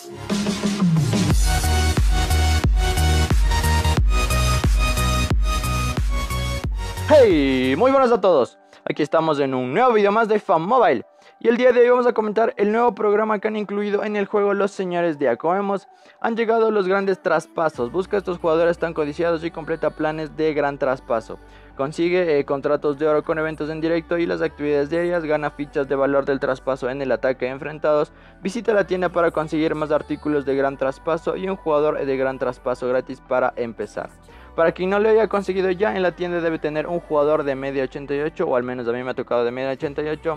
Hey, muy buenas a todos. Aquí estamos en un nuevo video más de FunMobile. Y el día de hoy vamos a comentar el nuevo programa que han incluido en el juego Los Señores de A. Como vemos, han llegado los grandes traspasos. Busca a estos jugadores tan codiciados y completa planes de gran traspaso. Consigue contratos de oro con eventos en directo y las actividades diarias. Gana fichas de valor del traspaso en el ataque enfrentados. Visita la tienda para conseguir más artículos de gran traspaso y un jugador de gran traspaso gratis para empezar. Para quien no lo haya conseguido ya, en la tienda debe tener un jugador de media 88, o al menos a mí me ha tocado de media 88,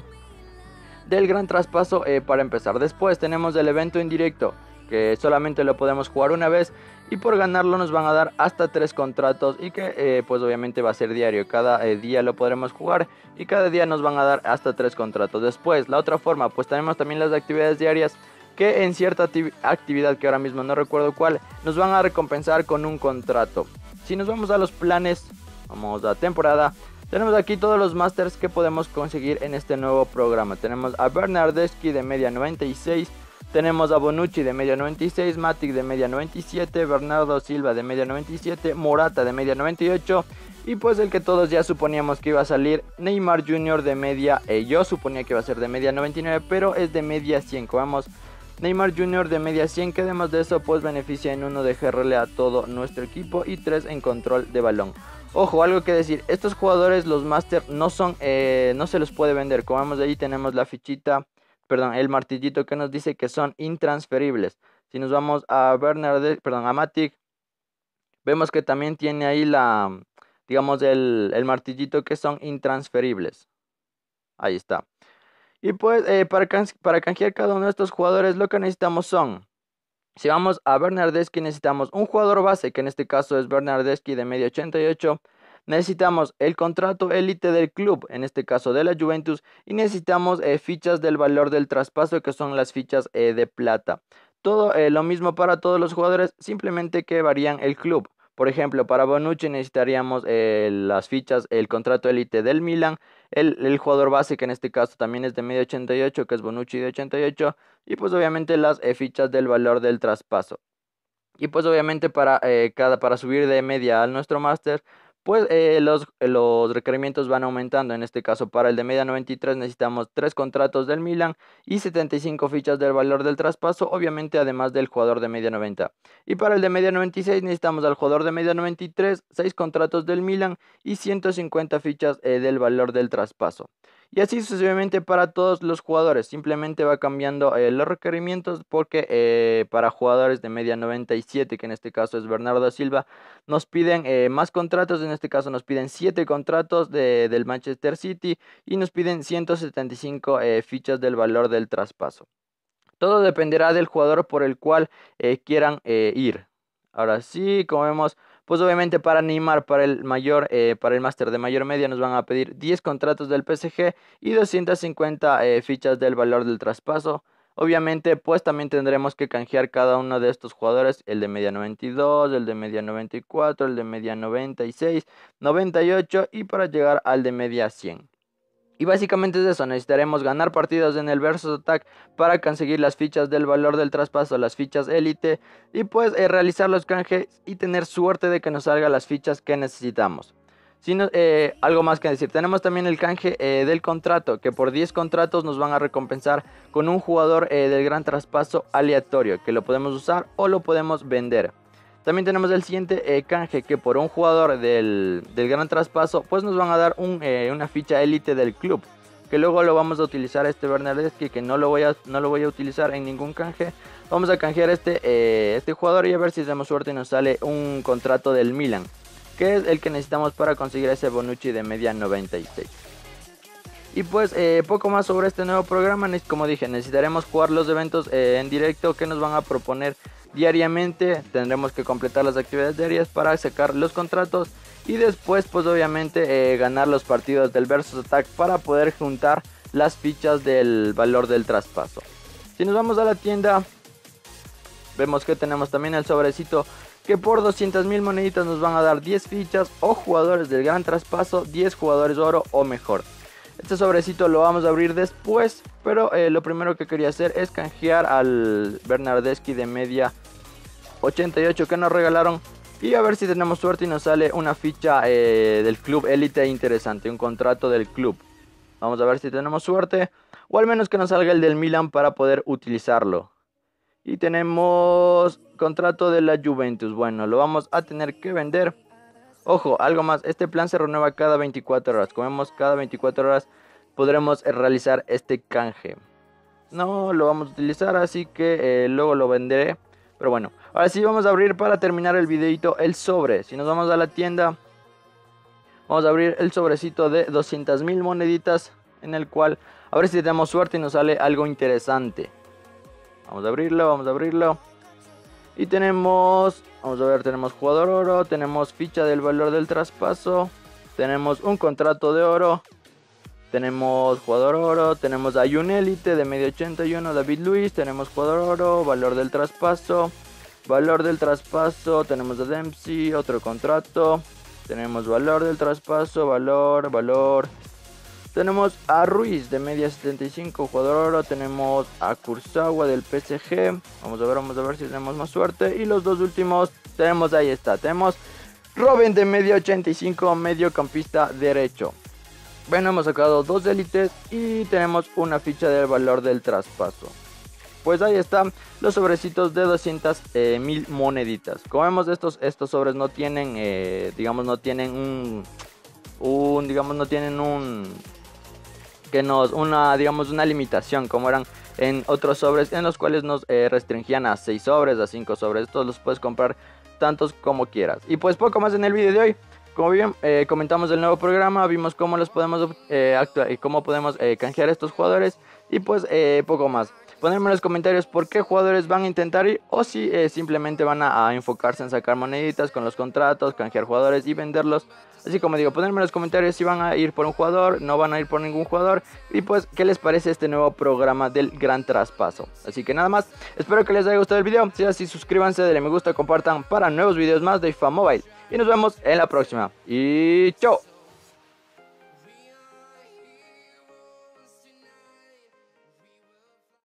del gran traspaso para empezar. Después tenemos el evento en directo, que solamente lo podemos jugar una vez, y por ganarlo nos van a dar hasta 3 contratos, y que pues obviamente va a ser diario. Cada día lo podremos jugar, y cada día nos van a dar hasta 3 contratos. Después, la otra forma, pues tenemos también las actividades diarias, que en cierta actividad, que ahora mismo no recuerdo cuál, nos van a recompensar con un contrato. Si nos vamos a los planes, vamos a temporada, tenemos aquí todos los masters que podemos conseguir en este nuevo programa. Tenemos a Bernardeschi de media 96, tenemos a Bonucci de media 96, Matic de media 97, Bernardo Silva de media 97, Morata de media 98 y pues el que todos ya suponíamos que iba a salir, Neymar Jr. de media, yo suponía que iba a ser de media 99, pero es de media 100, vamos. Neymar Jr. de media 100, que además de eso pues beneficia en 1 de GRL a todo nuestro equipo y 3 en control de balón. Ojo, algo que decir, estos jugadores, los Master, no se los puede vender. Como vemos ahí tenemos la fichita, perdón, el martillito que nos dice que son intransferibles. Si nos vamos a a Matic, vemos que también tiene ahí digamos el martillito que son intransferibles. Ahí está. Y pues para canjear cada uno de estos jugadores lo que necesitamos son, si vamos a Bernardeschi, necesitamos un jugador base, que en este caso es Bernardeschi de media 88. Necesitamos el contrato élite del club, en este caso de la Juventus. Y necesitamos fichas del valor del traspaso, que son las fichas de plata. Todo lo mismo para todos los jugadores, simplemente que varían el club. Por ejemplo, para Bonucci necesitaríamos las fichas, el contrato élite del Milan, el jugador base, que en este caso también es de media 88, que es Bonucci de 88, y pues obviamente las fichas del valor del traspaso. Y pues obviamente para subir de media a nuestro máster, pues los requerimientos van aumentando. En este caso para el de media 93 necesitamos 3 contratos del Milan y 75 fichas del valor del traspaso, obviamente además del jugador de media 90. Y para el de media 96 necesitamos al jugador de media 93, 6 contratos del Milan y 150 fichas del valor del traspaso. Y así sucesivamente para todos los jugadores. Simplemente va cambiando los requerimientos, porque para jugadores de media 97, que en este caso es Bernardo Silva, nos piden más contratos. En este caso nos piden 7 contratos del Manchester City y nos piden 175 fichas del valor del traspaso. Todo dependerá del jugador por el cual quieran ir. Ahora sí, como vemos, pues obviamente para Neymar, para el máster de mayor media, nos van a pedir 10 contratos del PSG y 250 fichas del valor del traspaso. Obviamente, pues también tendremos que canjear cada uno de estos jugadores, el de media 92, el de media 94, el de media 96, 98 y para llegar al de media 100. Y básicamente es eso, necesitaremos ganar partidos en el Versus Attack para conseguir las fichas del valor del traspaso, las fichas élite, y pues realizar los canjes y tener suerte de que nos salgan las fichas que necesitamos. Algo más que decir, tenemos también el canje del contrato, que por 10 contratos nos van a recompensar con un jugador del gran traspaso aleatorio, que lo podemos usar o lo podemos vender. También tenemos el siguiente canje, que por un jugador del gran traspaso pues nos van a dar una ficha élite del club, que luego lo vamos a utilizar este Bernardeschi, que no lo voy a utilizar en ningún canje. Vamos a canjear este jugador y a ver si tenemos suerte y nos sale un contrato del Milan, que es el que necesitamos para conseguir ese Bonucci de media 96. Y pues poco más sobre este nuevo programa. Como dije, necesitaremos jugar los eventos en directo que nos van a proponer diariamente. Tendremos que completar las actividades diarias para sacar los contratos y después pues obviamente ganar los partidos del Versus Attack para poder juntar las fichas del valor del traspaso. Si nos vamos a la tienda, vemos que tenemos también el sobrecito, que por 200.000 moneditas nos van a dar 10 fichas o jugadores del gran traspaso, 10 jugadores oro o mejor. Este sobrecito lo vamos a abrir después, pero lo primero que quería hacer es canjear al Bernardeschi de media 88 que nos regalaron. Y a ver si tenemos suerte y nos sale una ficha del club élite interesante, un contrato del club. Vamos a ver si tenemos suerte, o al menos que nos salga el del Milan para poder utilizarlo. Y tenemos contrato de la Juventus. Bueno, lo vamos a tener que vender. Ojo, algo más, este plan se renueva cada 24 horas. Como vemos, cada 24 horas podremos realizar este canje. No lo vamos a utilizar, así que luego lo venderé. Pero bueno, ahora sí vamos a abrir para terminar el videito el sobre. Si nos vamos a la tienda, vamos a abrir el sobrecito de 200.000 moneditas, en el cual a ver si tenemos suerte y nos sale algo interesante. Vamos a abrirlo, vamos a abrirlo. Y tenemos, vamos a ver, tenemos jugador oro, tenemos ficha del valor del traspaso, tenemos un contrato de oro, tenemos jugador oro, tenemos a un élite de medio 81, David Luiz, tenemos jugador oro, valor del traspaso, tenemos a Dempsey, otro contrato, tenemos valor del traspaso, valor. Tenemos a Ruiz de media 75, jugador oro. Tenemos a Kurzawa del PSG. Vamos a ver si tenemos más suerte. Y los dos últimos tenemos, ahí está. Tenemos Robben de media 85, mediocampista derecho. Bueno, hemos sacado dos élites y tenemos una ficha del valor del traspaso. Pues ahí están los sobrecitos de 200.000 moneditas. Como vemos, estos sobres no tienen, no tienen una limitación como eran en otros sobres en los cuales nos restringían a 6 sobres, a 5 sobres. Estos los puedes comprar tantos como quieras. Y pues poco más en el video de hoy. Como bien comentamos el nuevo programa, vimos cómo los podemos actuar y cómo podemos canjear estos jugadores. Y pues poco más. Ponerme en los comentarios por qué jugadores van a intentar ir, o si simplemente van a enfocarse en sacar moneditas con los contratos, canjear jugadores y venderlos. Así como digo, ponerme en los comentarios si van a ir por un jugador, no van a ir por ningún jugador. Y pues qué les parece este nuevo programa del gran traspaso. Así que nada más, espero que les haya gustado el video. Si es así, suscríbanse, denle me gusta, compartan para nuevos videos más de FAMobile. Y nos vemos en la próxima. Y chao.